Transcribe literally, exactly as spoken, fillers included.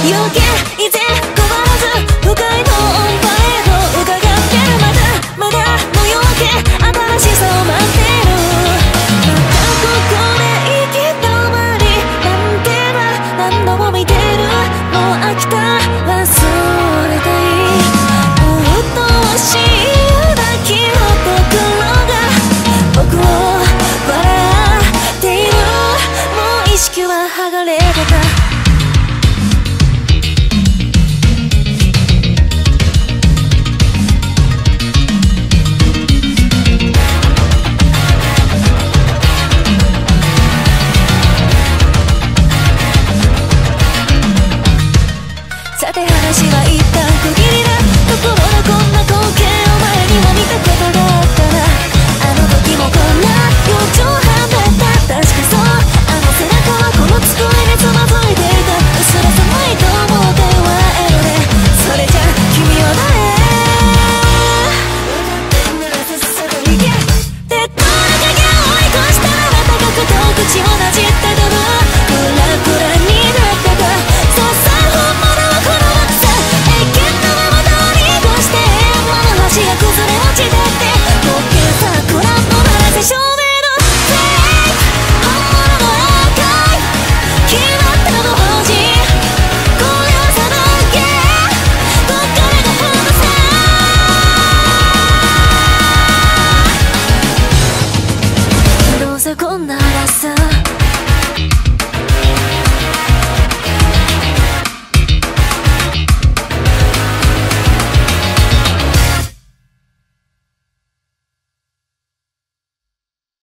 余計以前変わらず不快のオンパレード伺ってるまだまだもう余計新しさを待ってるまたここで行き止まりなんてな何度も見てるもう飽きた忘れたいうっとうしい抱きのところが僕を笑っているもう意識は剥がれてたさて話は一体